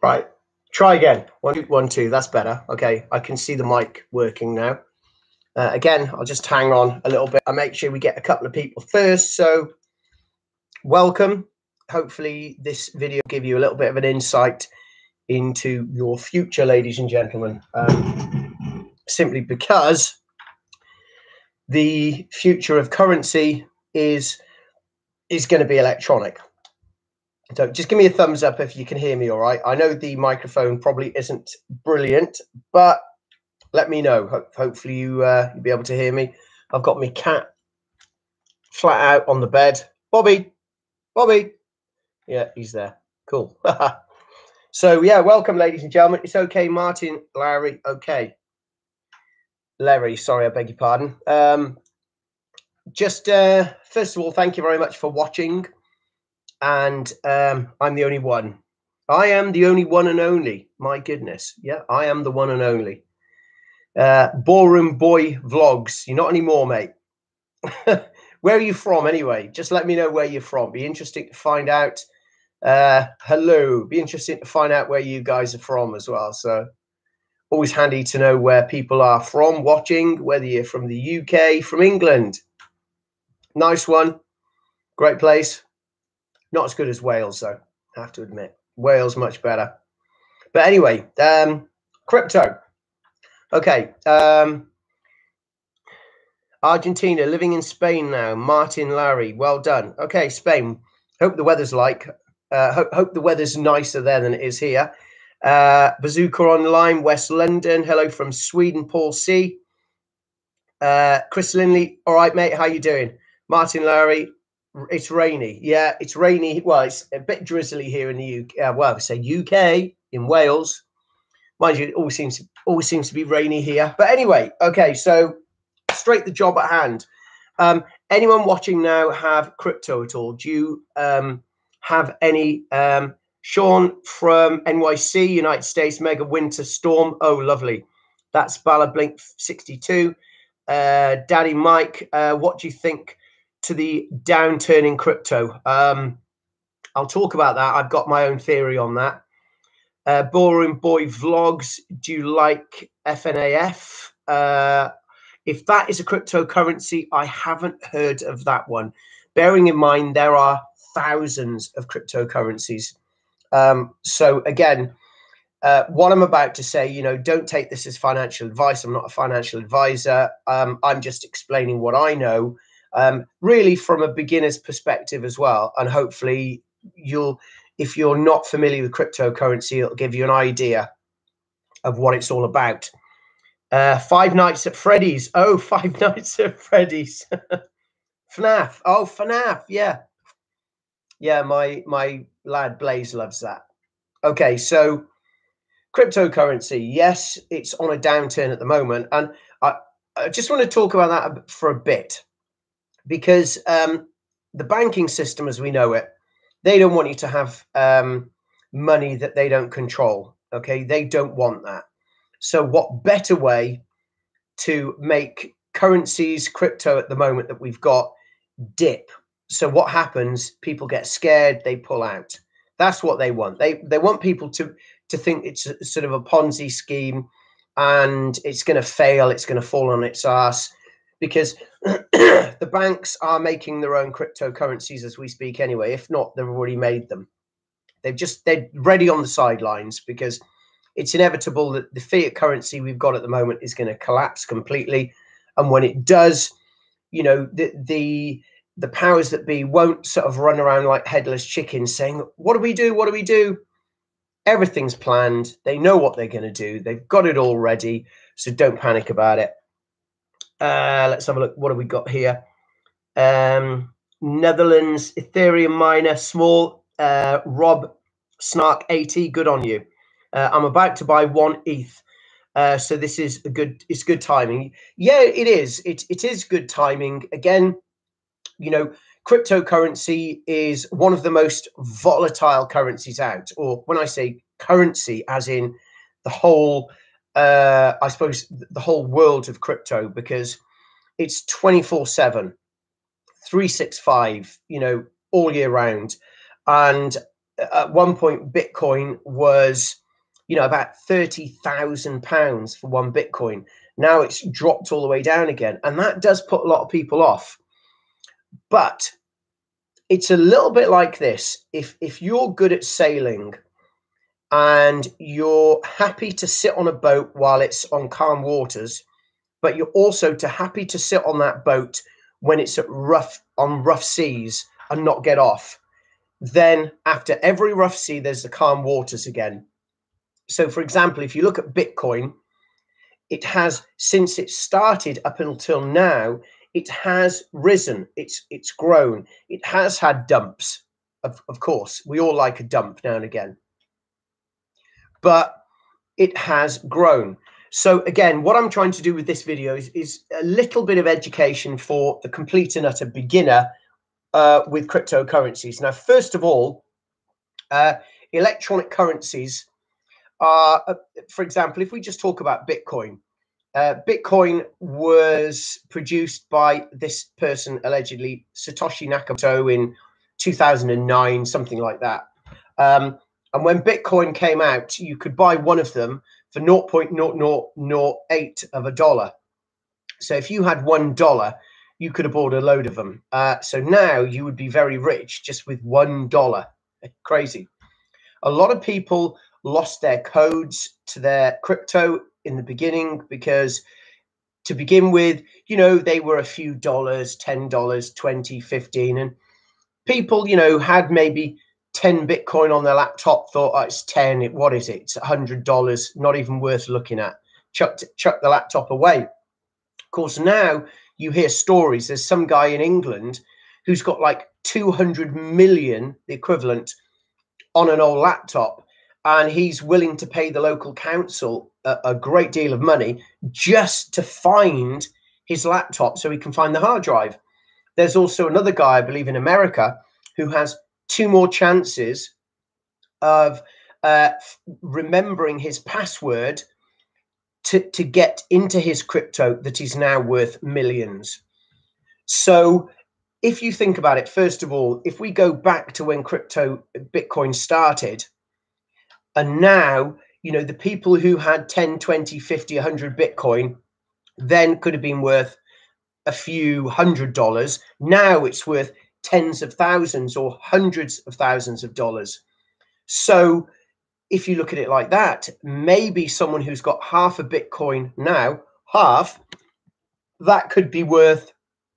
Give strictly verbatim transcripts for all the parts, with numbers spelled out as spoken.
Right. Try again. One, two, one, two. That's better. Okay. I can see the mic working now. Uh, again, I'll just hang on a little bit. I'll make sure we get a couple of people first. So welcome. Hopefully this video will give you a little bit of an insight into your future, ladies and gentlemen. Um, simply because the future of currency is, is going to be electronic. So just give me a thumbs up if you can hear me all right. I know the microphone probably isn't brilliant, but let me know. Ho hopefully you, uh, you'll be able to hear me. I've got my cat flat out on the bed. Bobby, Bobby. Yeah, he's there. Cool. So, yeah, welcome, ladies and gentlemen. It's okay, Martin, Larry, okay. Larry, sorry, I beg your pardon. Um, just, uh, first of all, thank you very much for watching. And um, I'm the only one. I am the only one and only. My goodness. Yeah, I am the one and only. Uh, Ballroom Boy Vlogs. You're not anymore, mate. Where are you from anyway? Just let me know where you're from. Be interesting to find out. Uh, hello. Be interesting to find out where you guys are from as well. So always handy to know where people are from watching, whether you're from the U K, from England. Nice one. Great place. Not as good as Wales, though, I have to admit. Wales, much better. But anyway, um, crypto. Okay. Um, Argentina, living in Spain now. Martin, Larry, well done. Okay, Spain. Hope the weather's like. Uh, hope, hope the weather's nicer there than it is here. Uh, Bazooka Online, West London. Hello from Sweden, Paul C. Uh, Chris Linley. All right, mate. How you doing? Martin, Larry. It's rainy. Yeah, it's rainy. Well, it's a bit drizzly here in the U K. Uh, well, I say U K, in Wales. Mind you, it always seems, always seems to be rainy here. But anyway, okay, so straight the job at hand. Um, anyone watching now have crypto at all? Do you um, have any? Um, Sean from N Y C, United States, Mega Winter Storm. Oh, lovely. That's Bala Blink sixty-two. Uh, Daddy Mike, uh, what do you think to the downturn in crypto? Um, I'll talk about that. I've got my own theory on that. Uh, Ballroom Boy Vlogs, do you like F N A F? Uh, if that is a cryptocurrency, I haven't heard of that one. Bearing in mind, there are thousands of cryptocurrencies. Um, so again, uh, what I'm about to say, you know, don't take this as financial advice. I'm not a financial advisor. Um, I'm just explaining what I know. Um, really from a beginner's perspective as well. And hopefully you'll, if you're not familiar with cryptocurrency, it'll give you an idea of what it's all about. Uh, Five Nights at Freddy's. Oh, Five Nights at Freddy's. FNAF. Oh, FNAF. Yeah. Yeah, my, my lad Blaze loves that. Okay, so cryptocurrency. Yes, it's on a downturn at the moment. And I, I just want to talk about that for a bit. Because um, the banking system as we know it, they don't want you to have um, money that they don't control. Okay, they don't want that. So what better way to make currencies, crypto at the moment that we've got, dip? So what happens? People get scared, they pull out. That's what they want. They they want people to to think it's a, sort of a Ponzi scheme and it's going to fail, it's going to fall on its ass. Because the banks are making their own cryptocurrencies as we speak anyway. If not, they've already made them. They've just, they're ready on the sidelines because it's inevitable that the fiat currency we've got at the moment is going to collapse completely. And when it does, you know, the, the, the powers that be won't sort of run around like headless chickens saying, what do we do? What do we do? Everything's planned. They know what they're going to do. They've got it all ready. So don't panic about it. Uh, let's have a look. What have we got here? Um, Netherlands, Ethereum miner, small, uh, Rob Snark eighty. Good on you. Uh, I'm about to buy one E T H. Uh, so this is a good, it's good timing. Yeah, it is. It, it is good timing. Again, you know, cryptocurrency is one of the most volatile currencies out. Or when I say currency, as in the whole Uh, I suppose the whole world of crypto, because it's twenty-four seven, three sixty-five, you know, all year round. And at one point, Bitcoin was, you know, about thirty thousand pounds for one Bitcoin. Now it's dropped all the way down again. And that does put a lot of people off. But it's a little bit like this. If, if you're good at sailing and you're happy to sit on a boat while it's on calm waters, but you're also to happy to sit on that boat when it's at rough on rough seas and not get off, then after every rough sea, there's the calm waters again. So, for example, if you look at Bitcoin, it has, since it started up until now, it has risen, it's it's grown, it has had dumps, of, of course. We all like a dump now and again. But it has grown. So again, what I'm trying to do with this video is, is a little bit of education for the complete and utter beginner uh, with cryptocurrencies. Now, first of all, uh, electronic currencies are, uh, for example, if we just talk about Bitcoin, uh, Bitcoin was produced by this person, allegedly Satoshi Nakamoto, in two thousand nine, something like that. Um, and when Bitcoin came out, you could buy one of them for zero point zero zero zero eight of a dollar. So if you had one dollar, you could have bought a load of them. Uh, so now you would be very rich just with one dollar. Crazy. A lot of people lost their codes to their crypto in the beginning because, to begin with, you know, they were a few dollars, ten dollars, twenty, fifteen, and people, you know, had maybe ten Bitcoin on their laptop, thought, oh, it's ten, it, what is it? It's one hundred dollars, not even worth looking at. Chucked, chucked the laptop away. Of course, now you hear stories. There's some guy in England who's got like two hundred million, the equivalent, on an old laptop, and he's willing to pay the local council a, a great deal of money just to find his laptop so he can find the hard drive. There's also another guy, I believe, in America who has two more chances of uh, remembering his password to, to get into his crypto that is now worth millions. So if you think about it, first of all, if we go back to when crypto Bitcoin started, and now, you know, the people who had ten, twenty, fifty, one hundred Bitcoin then could have been worth a few hundred dollars. Now it's worth tens of thousands or hundreds of thousands of dollars. So if you look at it like that, maybe someone who's got half a Bitcoin now, half, that could be worth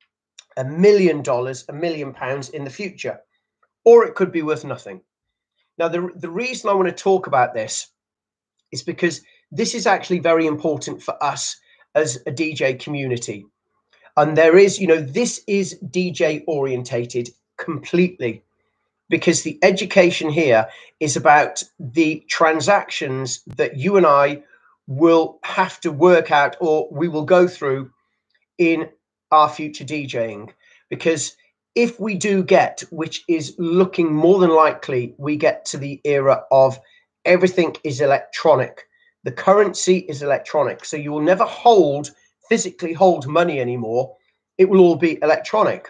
a million dollars, a million pounds in the future, or it could be worth nothing. Now, the, the reason I want to talk about this is because this is actually very important for us as a D J community. And there is, you know, this is D J orientated completely, because the education here is about the transactions that you and I will have to work out, or we will go through in our future DJing. Because if we do get, which is looking more than likely, we get to the era of everything is electronic. The currency is electronic. So you will never hold, physically hold money anymore. It will all be electronic.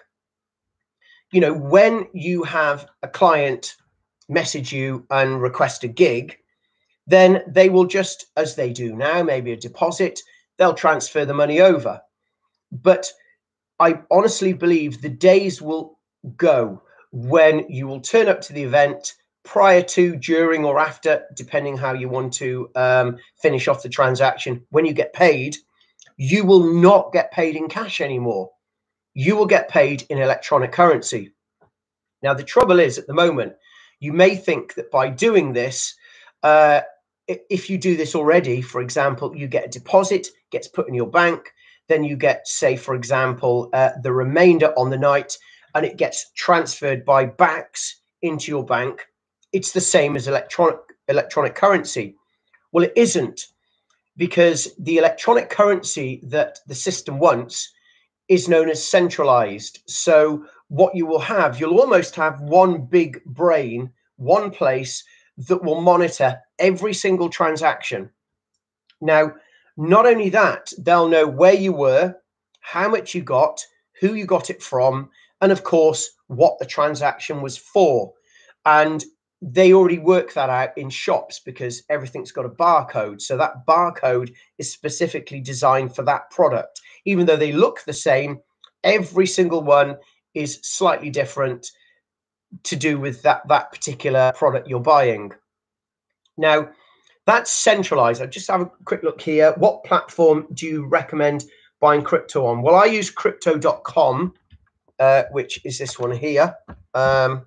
You know, when you have a client message you and request a gig, then they will just, as they do now, maybe a deposit, they'll transfer the money over. But I honestly believe the days will go when you will turn up to the event prior to, during, or after, depending how you want to um, finish off the transaction. When you get paid, you will not get paid in cash anymore. You will get paid in electronic currency. Now, the trouble is, at the moment, you may think that by doing this, uh, if you do this already, for example, you get a deposit, gets put in your bank, then you get, say, for example, uh, the remainder on the night, and it gets transferred by backs into your bank. It's the same as electronic electronic currency. Well, it isn't, because the electronic currency that the system wants is known as centralized. So what you will have, you'll almost have one big brain, one place that will monitor every single transaction. Now, not only that, they'll know where you were, how much you got, who you got it from, and of course, what the transaction was for. And they already work that out in shops because everything's got a barcode. So that barcode is specifically designed for that product. Even though they look the same, every single one is slightly different to do with that, that particular product you're buying. Now, that's centralized. I'll just have a quick look here. What platform do you recommend buying crypto on? Well, I use crypto dot com, uh, which is this one here. Um,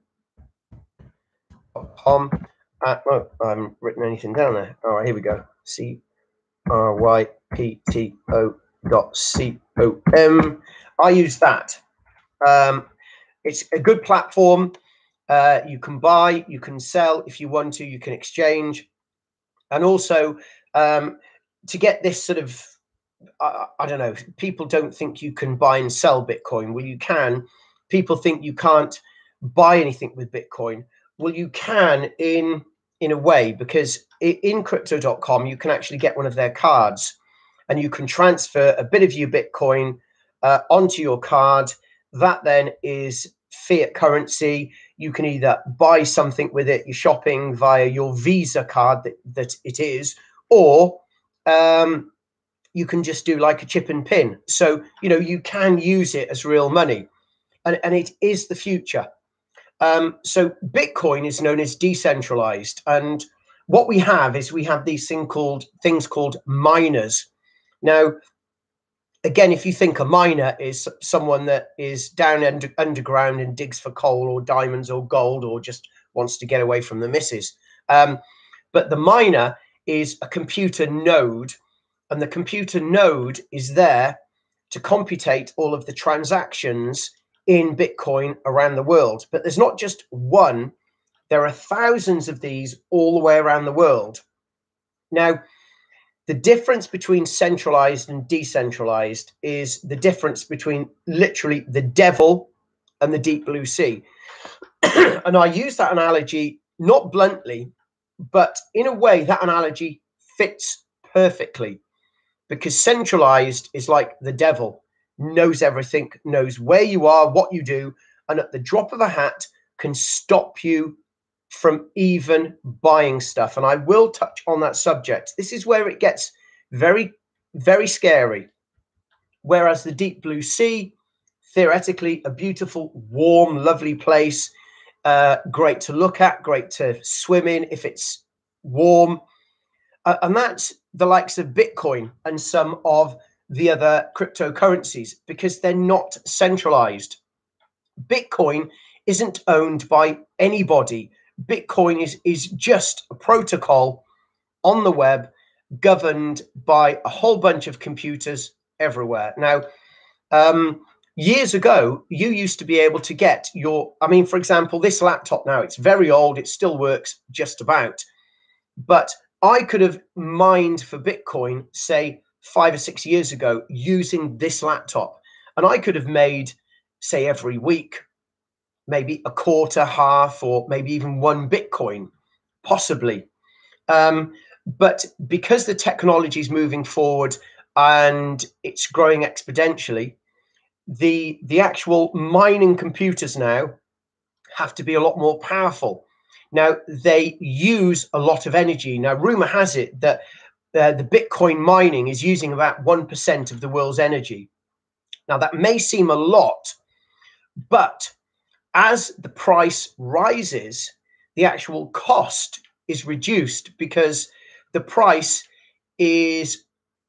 com. Uh, oh, I haven't written anything down there. All right, here we go. C R Y P T O dot C O M. I use that. Um, it's a good platform. Uh, you can buy, you can sell if you want to, you can exchange. And also, um, to get this sort of, I, I don't know, people don't think you can buy and sell Bitcoin. Well, you can. People think you can't buy anything with Bitcoin. Well, you can in in a way, because in crypto dot com, you can actually get one of their cards and you can transfer a bit of your Bitcoin uh, onto your card. That then is fiat currency. You can either buy something with it, you're shopping via your Visa card that, that it is, or um, you can just do like a chip and pin. So, you know, you can use it as real money, and, and it is the future. Um, so Bitcoin is known as decentralized. And what we have is we have these thing called things called miners. Now, again, if you think a miner is someone that is down under, underground and digs for coal or diamonds or gold or just wants to get away from the missus. Um, but the miner is a computer node, and the computer node is there to computate all of the transactions in Bitcoin around the world. But there's not just one, there are thousands of these all the way around the world. Now, the difference between centralized and decentralized is the difference between literally the devil and the deep blue sea. And I use that analogy not bluntly, but in a way that analogy fits perfectly, because centralized is like the devil, knows everything, knows where you are, what you do, and at the drop of a hat can stop you from even buying stuff. And I will touch on that subject. This is where it gets very, very scary. Whereas the deep blue sea, theoretically, a beautiful, warm, lovely place, uh, great to look at, great to swim in if it's warm. Uh, and that's the likes of Bitcoin and some of the other cryptocurrencies, because they're not centralized. Bitcoin isn't owned by anybody. Bitcoin is, is just a protocol on the web governed by a whole bunch of computers everywhere. Now, um, years ago, you used to be able to get your, I mean, for example, this laptop now, it's very old, it still works just about, but I could have mined for Bitcoin, say, five or six years ago using this laptop, and I could have made, say, every week, maybe a quarter, half, or maybe even one Bitcoin, possibly. Um, but because the technology is moving forward and it's growing exponentially, the, the actual mining computers now have to be a lot more powerful. Now, they use a lot of energy. Now, rumor has it that uh, the Bitcoin mining is using about one percent of the world's energy. Now, that may seem a lot, but as the price rises, the actual cost is reduced because the price is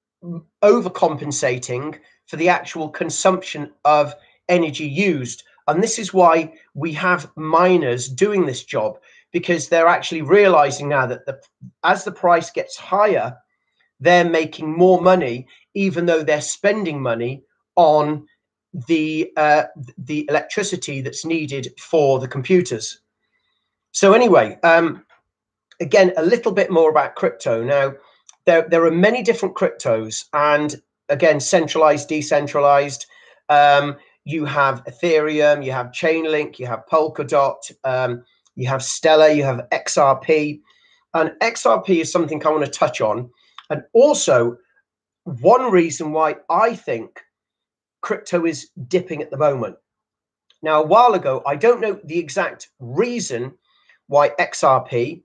overcompensating for the actual consumption of energy used. And this is why we have miners doing this job, because they're actually realizing now that the, as the price gets higher, they're making more money, even though they're spending money on the uh, the electricity that's needed for the computers. So anyway, um, again, a little bit more about crypto. Now, there, there are many different cryptos, and again, centralized, decentralized. Um, you have Ethereum, you have Chainlink, you have Polkadot, um, you have Stellar, you have X R P. And X R P is something I want to touch on. And also, one reason why I think crypto is dipping at the moment. Now, a while ago, I don't know the exact reason why X R P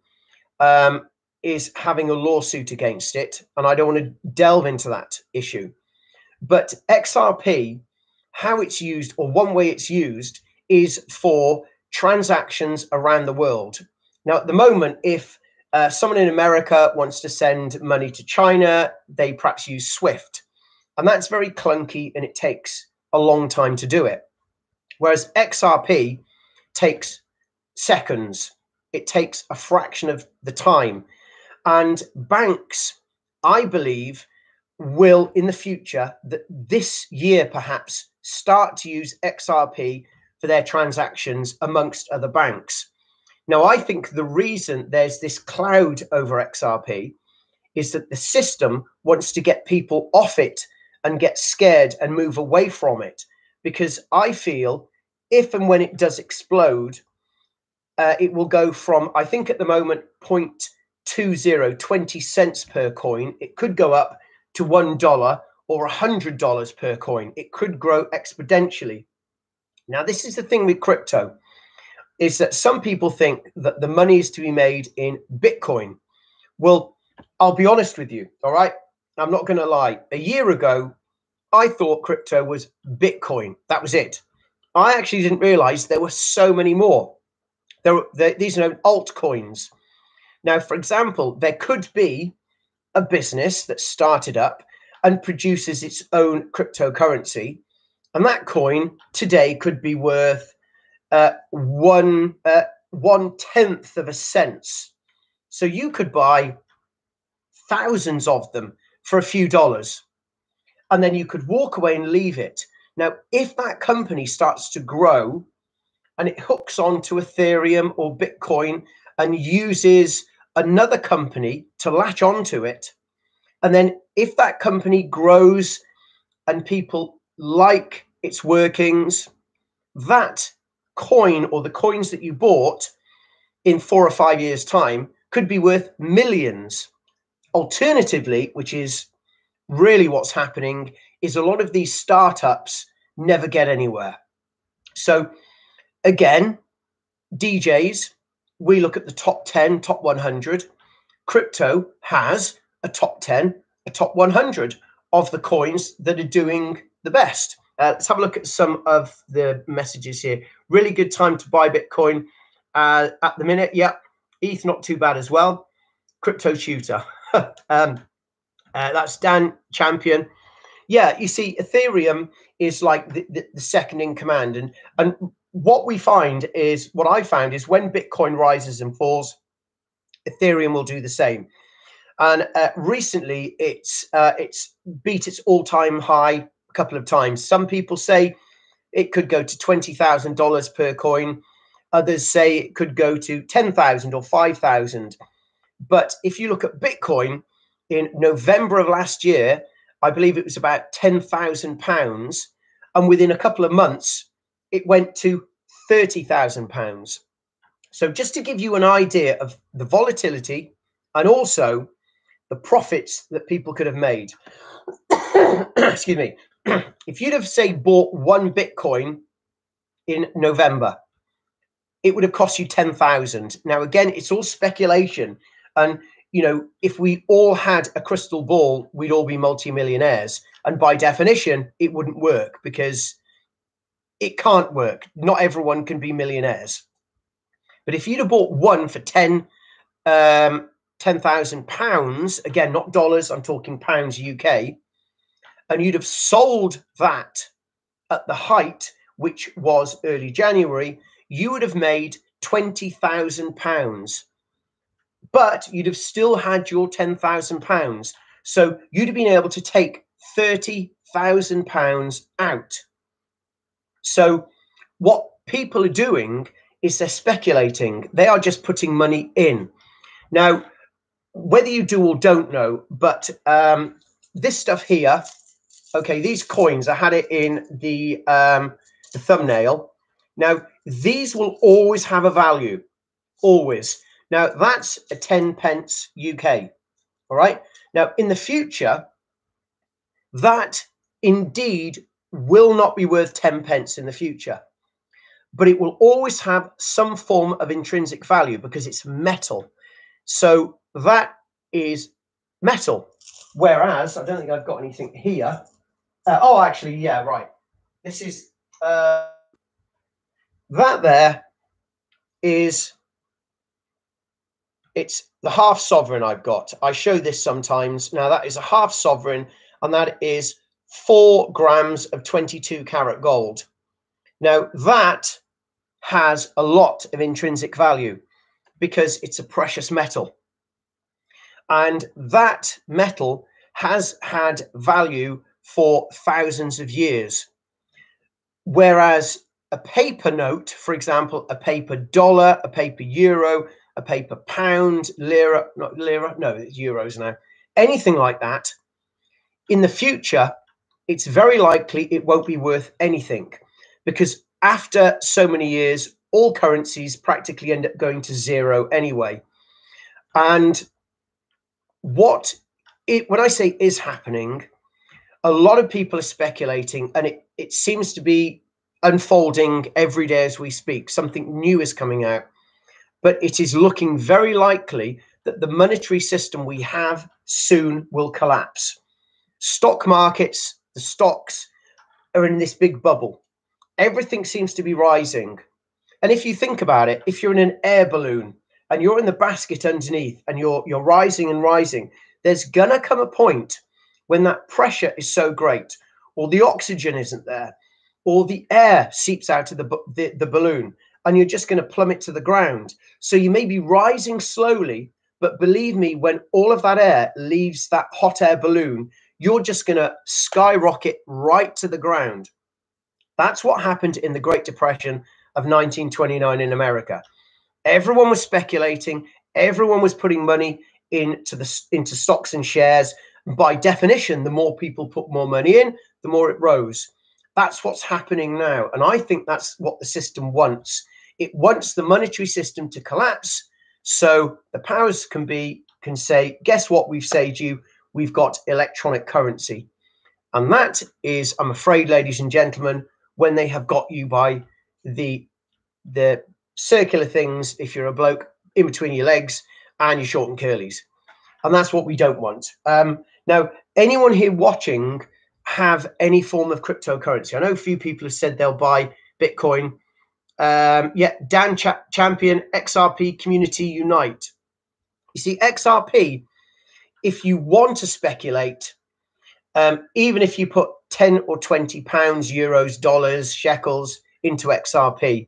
um, is having a lawsuit against it, and I don't want to delve into that issue. But X R P, how it's used, or one way it's used, is for transactions around the world. Now, at the moment, if uh, someone in America wants to send money to China, they perhaps use SWIFT, and that's very clunky and it takes a long time to do it. Whereas X R P takes seconds, it takes a fraction of the time. And banks, I believe, will in the future, that this year perhaps, start to use X R P for their transactions amongst other banks. Now, I think the reason there's this cloud over X R P is that the system wants to get people off it and get scared and move away from it. Because I feel if and when it does explode, uh, it will go from, I think at the moment, zero point two zero, twenty cents per coin. It could go up to one dollar or one hundred dollars per coin. It could grow exponentially. Now, this is the thing with crypto, is that some people think that the money is to be made in Bitcoin. Well, I'll be honest with you, all right? I'm not going to lie. A year ago, I thought crypto was Bitcoin. That was it. I actually didn't realize there were so many more. There were, there, these are known altcoins. Now, for example, there could be a business that started up and produces its own cryptocurrency, and that coin today could be worth uh, one uh, one tenth of a cent. So you could buy thousands of them for a few dollars, and then you could walk away and leave it. Now, if that company starts to grow and it hooks onto Ethereum or Bitcoin and uses another company to latch onto it, and then if that company grows and people like its workings, that coin or the coins that you bought in four or five years' time could be worth millions. Alternatively, which is really what's happening, is a lot of these startups never get anywhere. So again, D Js, we look at the top ten, top one hundred. Crypto has a top ten, a top one hundred of the coins that are doing the best. Uh, let's have a look at some of the messages here. Really good time to buy Bitcoin uh, at the minute. Yeah, E T H not too bad as well. Crypto tutor. um, uh, that's Dan Champion. Yeah, you see, Ethereum is like the, the, the second in command. And, and what we find is, what I found is when Bitcoin rises and falls, Ethereum will do the same. And uh, recently, it's uh, it's beat its all-time high a couple of times. Some people say it could go to twenty thousand dollars per coin. Others say it could go to ten thousand or five thousand. But if you look at Bitcoin, in November of last year, I believe it was about ten thousand pounds. And within a couple of months, it went to thirty thousand pounds. So just to give you an idea of the volatility and also the profits that people could have made. Excuse me. If you'd have, say, bought one Bitcoin in November, it would have cost you ten thousand. Now, again, it's all speculation. And, you know, if we all had a crystal ball, we'd all be multimillionaires. And by definition, it wouldn't work because it can't work. Not everyone can be millionaires. But if you'd have bought one for ten, um, ten thousand pounds, again, not dollars, I'm talking pounds U K, and you'd have sold that at the height, which was early January, you would have made twenty thousand pounds. But you'd have still had your ten thousand pounds. So you'd have been able to take thirty thousand pounds out. So what people are doing is they're speculating. They are just putting money in. Now, whether you do or don't know, but um, this stuff here, okay, these coins, I had it in the, um, the thumbnail. Now, these will always have a value, always. Now, that's a ten pence U K, all right? Now, in the future, that indeed will not be worth ten pence in the future. but it will always have some form of intrinsic value because it's metal. So that is metal. Whereas, I don't think I've got anything here. Uh, oh, actually, yeah, right. This is, uh, that there is, it's the half sovereign I've got. I show this sometimes. Now that is a half sovereign, and that is four grams of twenty-two karat gold. Now that has a lot of intrinsic value because it's a precious metal. And that metal has had value for thousands of years. Whereas a paper note, for example, a paper dollar, a paper euro, a paper pound, lira, not lira, no, it's euros now, anything like that, in the future, it's very likely it won't be worth anything because after so many years, all currencies practically end up going to zero anyway. And what it, when I say is happening, a lot of people are speculating, and it, it seems to be unfolding every day as we speak. Something new is coming out, but it is looking very likely that the monetary system we have soon will collapse. Stock markets, the stocks are in this big bubble. Everything seems to be rising. And if you think about it, if you're in an air balloon and you're in the basket underneath and you're you're rising and rising, there's gonna come a point when that pressure is so great, or the oxygen isn't there, or the air seeps out of the, the, the balloon, and you're just going to plummet to the ground. So you may be rising slowly, but believe me, when all of that air leaves that hot air balloon, you're just going to skyrocket right to the ground. That's what happened in the Great Depression of nineteen twenty-nine in America. Everyone was speculating. Everyone was putting money into the into stocks and shares. By definition, the more people put more money in, the more it rose. That's what's happening now. And I think that's what the system wants. It wants the monetary system to collapse so the powers can be can say, guess what we've saved you? We've got electronic currency. And that is, I'm afraid, ladies and gentlemen, when they have got you by the the circular things, if you're a bloke, in between your legs and your short and curlies. And that's what we don't want. Um, now, anyone here watching have any form of cryptocurrency? I know a few people have said they'll buy Bitcoin. Um, yeah, Dan Ch Champion, X R P Community Unite. You see, X R P, if you want to speculate, um, even if you put ten or twenty pounds, euros, dollars, shekels into X R P,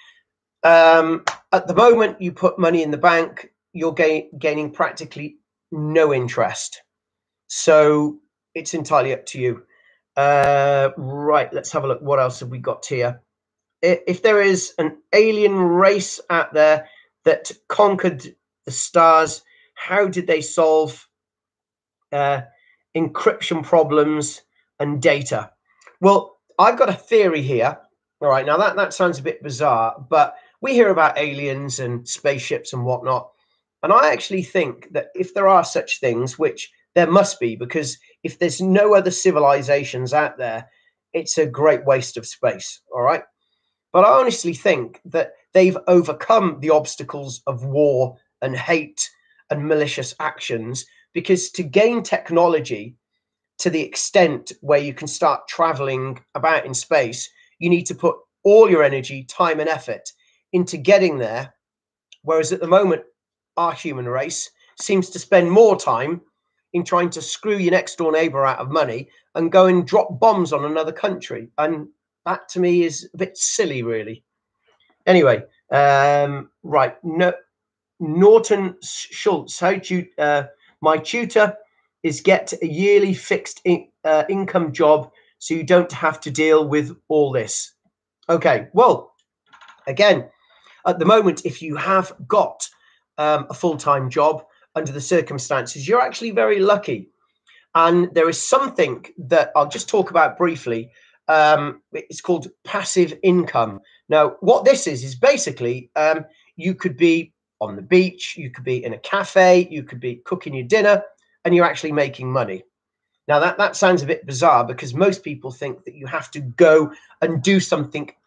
um, at the moment you put money in the bank, you're gain gaining practically no interest. So it's entirely up to you. Uh, right, let's have a look. What else have we got here? If there is an alien race out there that conquered the stars, how did they solve uh, encryption problems and data? Well, I've got a theory here. All right, now that, that sounds a bit bizarre, but we hear about aliens and spaceships and whatnot. And I actually think that if there are such things, which there must be, because if there's no other civilizations out there, it's a great waste of space. All right. But I honestly think that they've overcome the obstacles of war and hate and malicious actions, because to gain technology to the extent where you can start traveling about in space, you need to put all your energy, time and effort into getting there. Whereas at the moment, our human race seems to spend more time in trying to screw your next door neighbor out of money and go and drop bombs on another country. And that to me is a bit silly, really. Anyway, um, right. No, Norton Schultz, how do you, uh, my tutor is get a yearly fixed in, uh, income job so you don't have to deal with all this. Okay, well, again, at the moment, if you have got um, a full-time job under the circumstances, you're actually very lucky. And there is something that I'll just talk about briefly. Um, it's called passive income. Now, what this is, is basically um, you could be on the beach, you could be in a cafe, you could be cooking your dinner, and you're actually making money. Now, that, that sounds a bit bizarre because most people think that you have to go and do something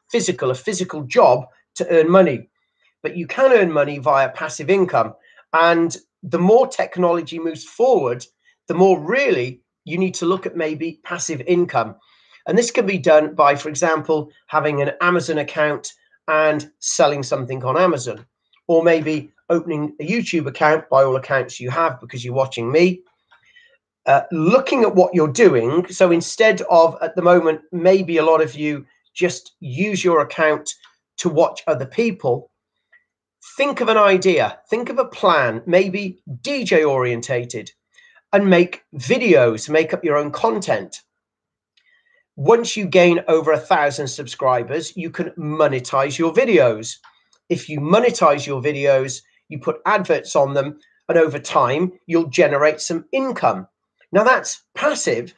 physical, a physical job to earn money. But you can earn money via passive income. And the more technology moves forward, the more really you need to look at maybe passive income. And this can be done by, for example, having an Amazon account and selling something on Amazon, or maybe opening a YouTube account, by all accounts you have because you're watching me. Uh, looking at what you're doing. So instead of, at the moment, maybe a lot of you just use your account to watch other people, think of an idea, think of a plan, maybe D J orientated, and make videos, make up your own content. Once you gain over a thousand subscribers, you can monetize your videos. If you monetize your videos, you put adverts on them, and over time, you'll generate some income. Now that's passive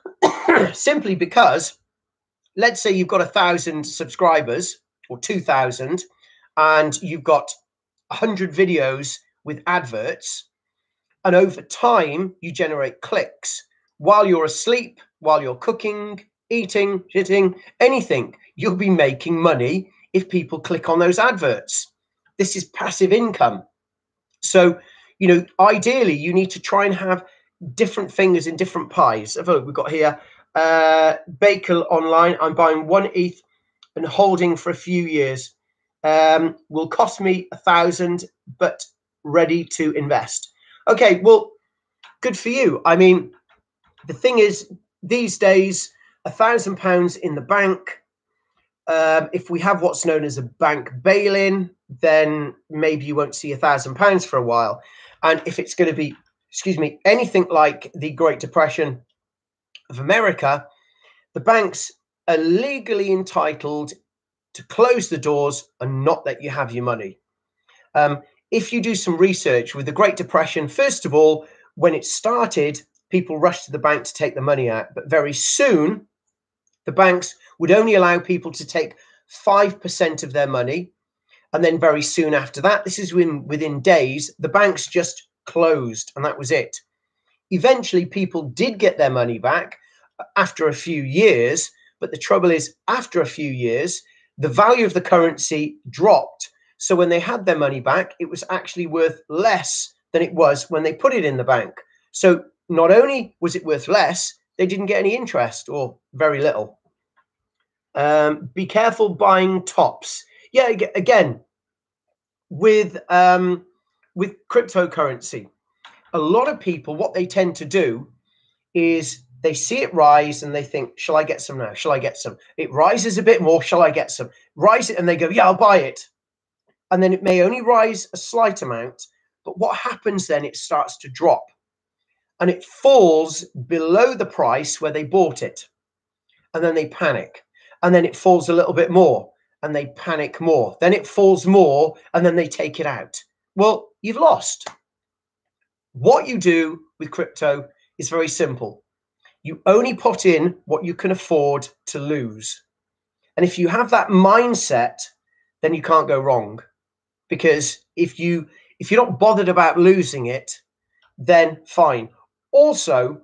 simply because, let's say you've got a thousand subscribers or two thousand, and you've got a hundred videos with adverts, and over time you generate clicks while you're asleep, while you're cooking, eating, shitting, anything. You'll be making money if people click on those adverts. This is passive income. So, you know, ideally you need to try and have different fingers in different pies. So look, we've got here uh Baker Online. I'm buying one E T H and holding for a few years. Um will cost me a thousand, but ready to invest. Okay, well, good for you. I mean, the thing is, these days, a thousand pounds in the bank, um if we have what's known as a bank bail-in, then maybe you won't see a thousand pounds for a while. And if it's going to be, excuse me, anything like the Great Depression of America, the banks are legally entitled to close the doors and not let you have your money. Um, if you do some research with the Great Depression, first of all, when it started, people rushed to the bank to take the money out. But very soon, the banks would only allow people to take five percent of their money. And then very soon after that, this is within, within days, the banks just closed, and that was it. Eventually, people did get their money back after a few years, but the trouble is, after a few years, the value of the currency dropped. So when they had their money back, it was actually worth less than it was when they put it in the bank. So not only was it worth less, they didn't get any interest, or very little. Um, be careful buying tops. Yeah, again, with um, with cryptocurrency, a lot of people, what they tend to do is they see it rise and they think, shall I get some now? Shall I get some? It rises a bit more. Shall I get some? Rise it, and they go, yeah, I'll buy it. And then it may only rise a slight amount, but what happens then, it starts to drop and it falls below the price where they bought it. And then they panic, and then it falls a little bit more and they panic more. Then it falls more and then they take it out. Well, you've lost. What you do with crypto is very simple. You only put in what you can afford to lose. And if you have that mindset, then you can't go wrong. Because if you if you're not bothered about losing it, then fine. Also,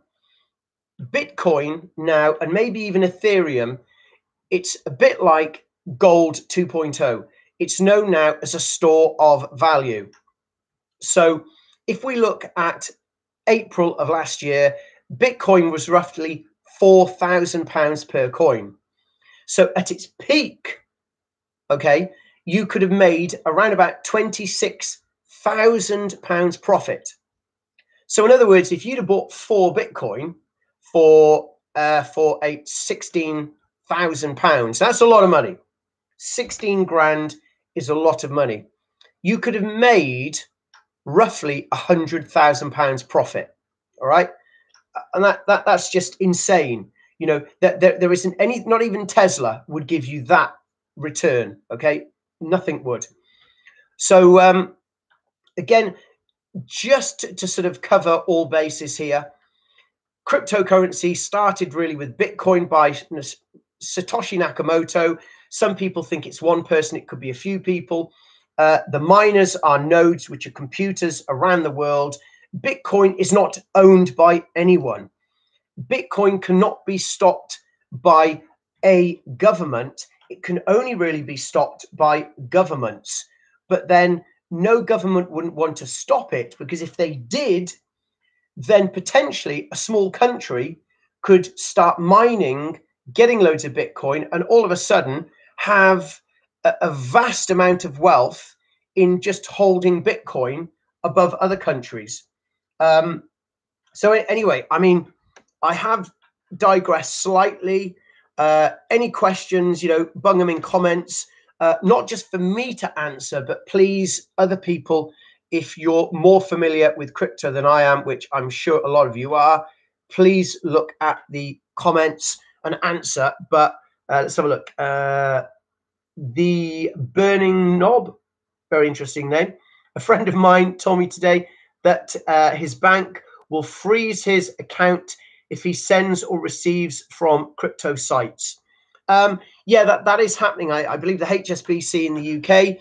Bitcoin now, and maybe even Ethereum, it's a bit like gold two point oh. It's known now as a store of value. So if we look at April of last year, Bitcoin was roughly four thousand pounds per coin. So at its peak, okay, you could have made around about twenty-six thousand pounds profit. So in other words, if you'd have bought four Bitcoin for uh, for a sixteen thousand pounds, that's a lot of money. sixteen grand is a lot of money. You could have made roughly a hundred thousand pounds profit. All right. And that, that that's just insane. You know, that there, there isn't any, not even Tesla would give you that return. Okay. Nothing would. So um, again, just to, to sort of cover all bases here, cryptocurrency started really with Bitcoin by Satoshi Nakamoto. Some people think it's one person. It could be a few people. Uh, the miners are nodes, which are computers around the world. Bitcoin is not owned by anyone. Bitcoin cannot be stopped by a government. it can only really be stopped by governments. But then no government wouldn't want to stop it, because if they did, then potentially a small country could start mining, getting loads of Bitcoin, and all of a sudden have a, a vast amount of wealth in just holding Bitcoin above other countries. Um, so anyway, I mean, I have digressed slightly. Uh, any questions, you know, bung them in comments, uh, not just for me to answer, but please, other people, if you're more familiar with crypto than I am, which I'm sure a lot of you are, please look at the comments and answer. But uh, let's have a look. Uh, the Burning Knob, very interesting name. A friend of mine told me today that uh, his bank will freeze his account if he sends or receives from crypto sites. Um, yeah, that, that is happening. I, I believe the H S B C in the U K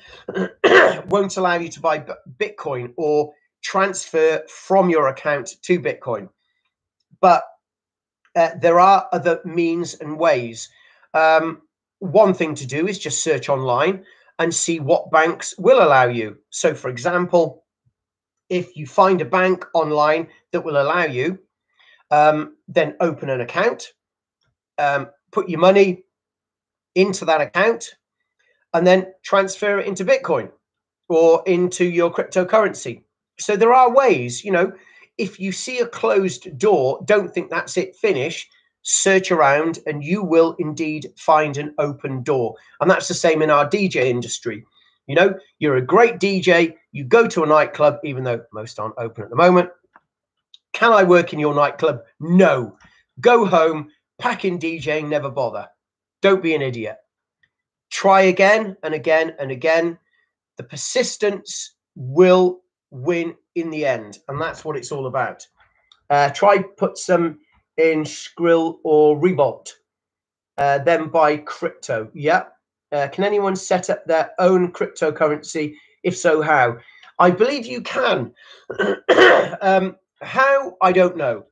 won't allow you to buy Bitcoin or transfer from your account to Bitcoin. But uh, there are other means and ways. Um, one thing to do is just search online and see what banks will allow you. So, for example, if you find a bank online that will allow you, um, then open an account, um, put your money into that account, and then transfer it into Bitcoin or into your cryptocurrency. So there are ways, you know, if you see a closed door, don't think that's it, finish, search around, and you will indeed find an open door. And that's the same in our D J industry. You know, you're a great D J, you go to a nightclub, even though most aren't open at the moment. Can I work in your nightclub? No. Go home, pack in DJing, never bother. Don't be an idiot. Try again and again and again. The persistence will win in the end, and that's what it's all about. Uh, try put some in Skrill or Revolt, uh, then buy crypto. Yeah. Uh, can anyone set up their own cryptocurrency? If so, how? I believe you can. um, how? I don't know.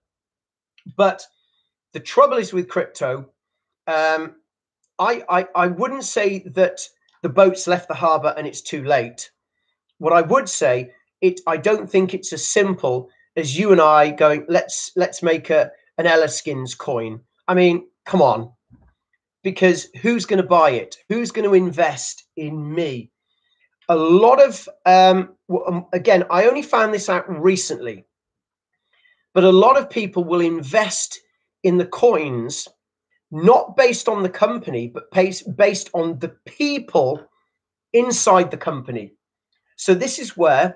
But the trouble is with crypto, um, I, I, I wouldn't say that the boat's left the harbor and it's too late. What I would say, it I don't think it's as simple as you and I going, let's let's make a an Ellerskins coin. I mean, come on. Because who's going to buy it? Who's going to invest in me? A lot of, um, again, I only found this out recently, but a lot of people will invest in the coins, not based on the company, but based on the people inside the company. So this is where,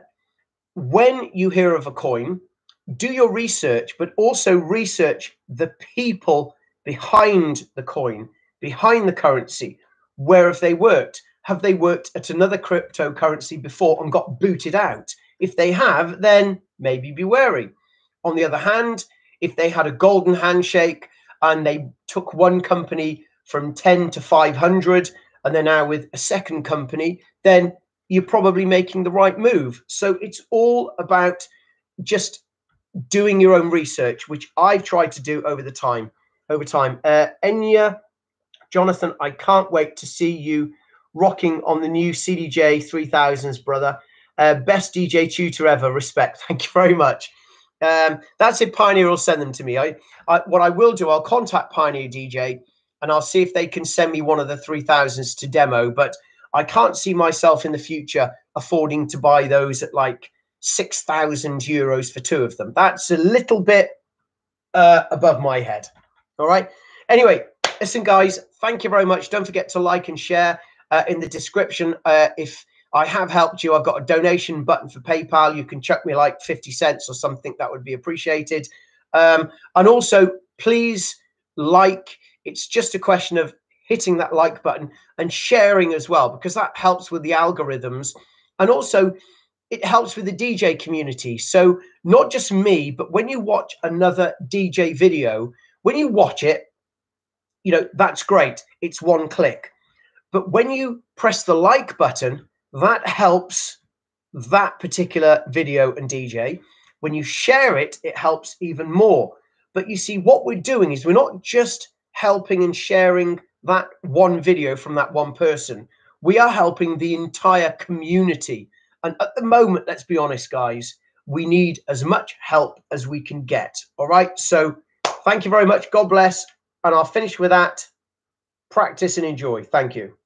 when you hear of a coin, do your research, but also research the people behind the coin, behind the currency. Where have they worked? Have they worked at another cryptocurrency before and got booted out? If they have, then maybe be wary. On the other hand, if they had a golden handshake and they took one company from ten to five hundred and they're now with a second company, then you're probably making the right move. So it's all about just doing your own research, which I've tried to do over the time. Over time, uh, Enya, Jonathan, I can't wait to see you rocking on the new C D J three thousands, brother. Uh, best D J tutor ever. Respect. Thank you very much. Um, that's it. Pioneer will send them to me. I, I, what I will do, I'll contact Pioneer D J and I'll see if they can send me one of the three thousands to demo. But I can't see myself in the future affording to buy those at like six thousand euros for two of them. That's a little bit uh, above my head. All right. Anyway, listen, guys, thank you very much. Don't forget to like and share. Uh, in the description, uh, if I have helped you, I've got a donation button for PayPal. You can chuck me like fifty cents or something. That would be appreciated. Um, and also, please like. It's just a question of hitting that like button and sharing as well, because that helps with the algorithms. And also, it helps with the D J community. So not just me, but when you watch another D J video, when you watch it, you know, that's great. It's one click. But when you press the like button, that helps that particular video and D J. When you share it, it helps even more. But you see, what we're doing is we're not just helping and sharing that one video from that one person, we are helping the entire community. And at the moment, let's be honest, guys, we need as much help as we can get. All right. So thank you very much. God bless. And I'll finish with that. Practice and enjoy. Thank you.